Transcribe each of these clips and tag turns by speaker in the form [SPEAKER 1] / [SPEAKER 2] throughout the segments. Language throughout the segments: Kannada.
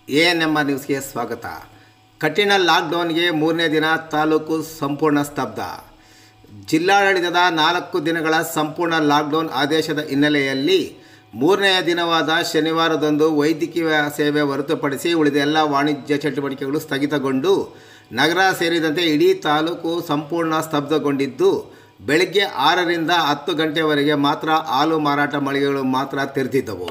[SPEAKER 1] ಎಎನ್ಎಂಆರ್ ನ್ಯೂಸ್ಗೆ ಸ್ವಾಗತ. ಕಠಿಣ ಲಾಕ್ಡೌನ್ಗೆ ಮೂರನೇ ದಿನ ತಾಲೂಕು ಸಂಪೂರ್ಣ ಸ್ತಬ್ಧ. ಜಿಲ್ಲಾಡಳಿತದ 4 ದಿನಗಳ ಸಂಪೂರ್ಣ ಲಾಕ್ಡೌನ್ ಆದೇಶದ ಹಿನ್ನೆಲೆಯಲ್ಲಿ ಮೂರನೆಯ ದಿನವಾದ ಶನಿವಾರದಂದು ವೈದ್ಯಕೀಯ ಸೇವೆ ಹೊರತುಪಡಿಸಿ ಉಳಿದ ಎಲ್ಲ ವಾಣಿಜ್ಯ ಚಟುವಟಿಕೆಗಳು ಸ್ಥಗಿತಗೊಂಡು ನಗರ ಸೇರಿದಂತೆ ಇಡೀ ತಾಲೂಕು ಸಂಪೂರ್ಣ ಸ್ತಬ್ಧಗೊಂಡಿದ್ದು, ಬೆಳಗ್ಗೆ 6ರಿಂದ 10 ಗಂಟೆವರೆಗೆ ಮಾತ್ರ ಹಾಲು ಮಾರಾಟ ಮಳಿಗೆಗಳು ಮಾತ್ರ ತೆರೆದಿದ್ದವು.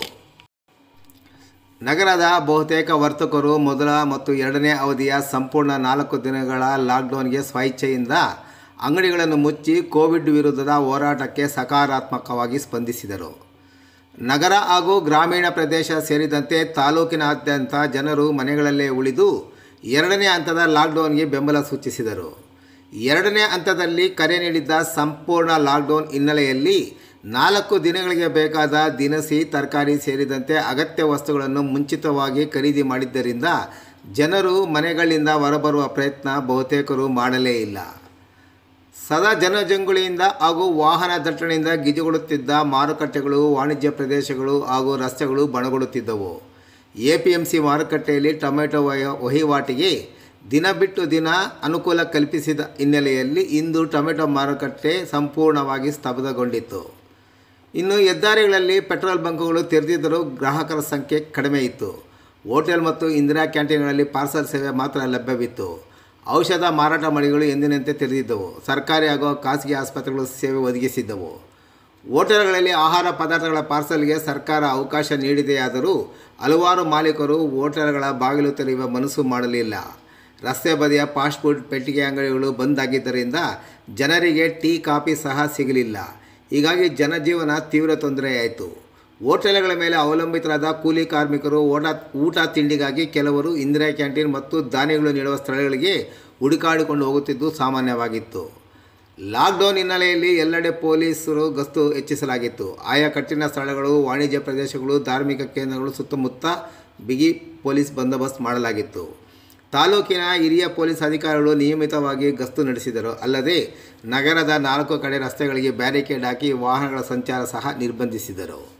[SPEAKER 1] ನಗರದ ಬಹುತೇಕ ವರ್ತಕರು ಮೊದಲ ಮತ್ತು ಎರಡನೇ ಅವಧಿಯ ಸಂಪೂರ್ಣ 4 ದಿನಗಳ ಲಾಕ್ಡೌನ್ಗೆ ಸ್ವಇಚ್ಛೆಯಿಂದ ಅಂಗಡಿಗಳನ್ನು ಮುಚ್ಚಿ ಕೋವಿಡ್ ವಿರುದ್ಧದ ಹೋರಾಟಕ್ಕೆ ಸಕಾರಾತ್ಮಕವಾಗಿ ಸ್ಪಂದಿಸಿದರು. ನಗರ ಹಾಗೂ ಗ್ರಾಮೀಣ ಪ್ರದೇಶ ಸೇರಿದಂತೆ ತಾಲೂಕಿನಾದ್ಯಂತ ಜನರು ಮನೆಗಳಲ್ಲೇ ಉಳಿದು ಎರಡನೇ ಹಂತದ ಲಾಕ್ಡೌನ್ಗೆ ಬೆಂಬಲ ಸೂಚಿಸಿದರು. ಎರಡನೇ ಹಂತದಲ್ಲಿ ಕರೆ ನೀಡಿದ್ದ ಸಂಪೂರ್ಣ ಲಾಕ್ಡೌನ್ ಹಿನ್ನೆಲೆಯಲ್ಲಿ 4 ದಿನಗಳಿಗೆ ಬೇಕಾದ ದಿನಸಿ, ತರಕಾರಿ ಸೇರಿದಂತೆ ಅಗತ್ಯ ವಸ್ತುಗಳನ್ನು ಮುಂಚಿತವಾಗಿ ಖರೀದಿ ಮಾಡಿದ್ದರಿಂದ ಜನರು ಮನೆಗಳಿಂದ ಹೊರಬರುವ ಪ್ರಯತ್ನ ಬಹುತೇಕರು ಮಾಡಲೇ ಇಲ್ಲ. ಸದಾ ಜನಜಂಗುಳಿಯಿಂದ ಹಾಗೂ ವಾಹನ ದಟ್ಟಣೆಯಿಂದ ಗಿಜುಗೊಳ್ಳುತ್ತಿದ್ದ ಮಾರುಕಟ್ಟೆಗಳು, ವಾಣಿಜ್ಯ ಪ್ರದೇಶಗಳು ಹಾಗೂ ರಸ್ತೆಗಳು ಬಣಗುಡುತ್ತಿದ್ದವು. ಎಪಿಎಂಸಿ ಮಾರುಕಟ್ಟೆಯಲ್ಲಿ ಟೊಮೆಟೊ ವಹಿವಾಟಿಗೆ ದಿನ ಬಿಟ್ಟು ದಿನ ಅನುಕೂಲ ಕಲ್ಪಿಸಿದ ಹಿನ್ನೆಲೆಯಲ್ಲಿ ಇಂದು ಟೊಮೆಟೊ ಮಾರುಕಟ್ಟೆ ಸಂಪೂರ್ಣವಾಗಿ ಸ್ತಬ್ಧಗೊಂಡಿತ್ತು. ಇನ್ನು ಹೆದ್ದಾರಿಗಳಲ್ಲಿ ಪೆಟ್ರೋಲ್ ಬಂಕ್ಗಳು ತೆರೆದಿದ್ದರೂ ಗ್ರಾಹಕರ ಸಂಖ್ಯೆ ಕಡಿಮೆ ಇತ್ತು. ಹೋಟೆಲ್ ಮತ್ತು ಇಂದಿರಾ ಕ್ಯಾಂಟೀನ್ಗಳಲ್ಲಿ ಪಾರ್ಸಲ್ ಸೇವೆ ಮಾತ್ರ ಲಭ್ಯವಿತ್ತು. ಔಷಧ ಮಾರಾಟ ಮಳಿಗೆಗಳು ಎಂದಿನಂತೆ ತೆರೆದಿದ್ದವು. ಸರ್ಕಾರಿ ಹಾಗೂ ಖಾಸಗಿ ಆಸ್ಪತ್ರೆಗಳು ಸೇವೆ ಒದಗಿಸಿದ್ದವು. ಹೋಟೆಲ್ಗಳಲ್ಲಿ ಆಹಾರ ಪದಾರ್ಥಗಳ ಪಾರ್ಸಲ್ಗೆ ಸರ್ಕಾರ ಅವಕಾಶ ನೀಡಿದೆಯಾದರೂ ಹಲವಾರು ಮಾಲೀಕರು ಹೋಟೆಲ್ಗಳ ಬಾಗಿಲು ತೆರೆಯುವ ಮನಸ್ಸು ಮಾಡಲಿಲ್ಲ. ರಸ್ತೆ ಬದಿಯ ಫಾಸ್ಟ್ ಫುಡ್ ಪೆಟ್ಟಿಗೆ ಅಂಗಡಿಗಳು ಬಂದ್ ಆಗಿದ್ದರಿಂದ ಜನರಿಗೆ ಟೀ, ಕಾಫಿ ಸಹ ಸಿಗಲಿಲ್ಲ. ಹೀಗಾಗಿ ಜನಜೀವನ ತೀವ್ರ ತೊಂದರೆಯಾಯಿತು. ಹೋಟೆಲ್ಗಳ ಮೇಲೆ ಅವಲಂಬಿತರಾದ ಕೂಲಿ ಕಾರ್ಮಿಕರು ಊಟ ತಿಂಡಿಗಾಗಿ ಕೆಲವರು ಇಂದಿರಾ ಕ್ಯಾಂಟೀನ್ ಮತ್ತು ಧಾನ್ಯಗಳು ನೀಡುವ ಸ್ಥಳಗಳಿಗೆ ಹುಡುಕಾಡಿಕೊಂಡು ಹೋಗುತ್ತಿದ್ದು ಸಾಮಾನ್ಯವಾಗಿತ್ತು. ಲಾಕ್ಡೌನ್ ಹಿನ್ನೆಲೆಯಲ್ಲಿ ಎಲ್ಲೆಡೆ ಪೊಲೀಸರು ಗಸ್ತು ಹೆಚ್ಚಿಸಲಾಗಿತ್ತು. ಆಯಾ ಕಠಿಣ ಸ್ಥಳಗಳು, ವಾಣಿಜ್ಯ ಪ್ರದೇಶಗಳು, ಧಾರ್ಮಿಕ ಕೇಂದ್ರಗಳು ಸುತ್ತಮುತ್ತ ಬಿಗಿ ಪೊಲೀಸ್ ಬಂದೋಬಸ್ತ್ ಮಾಡಲಾಗಿತ್ತು. ತಾಲೂಕಿನ ಹಿರಿಯ ಪೊಲೀಸ್ ಅಧಿಕಾರಿಗಳು ನಿಯಮಿತವಾಗಿ ಗಸ್ತು ನಡೆಸಿದರು. ಅಲ್ಲದೆ ನಗರದ 4 ಕಡೆ ರಸ್ತೆಗಳಿಗೆ ಬ್ಯಾರಿಕೇಡ್ ಹಾಕಿ ವಾಹನಗಳ ಸಂಚಾರ ಸಹ ನಿರ್ಬಂಧಿಸಿದರು.